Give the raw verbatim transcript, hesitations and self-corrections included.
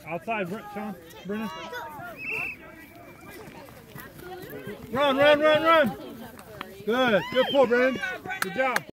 Outside, Sean, Brennan. Run, run, run, run. Good. Good pull, Brennan. Good job.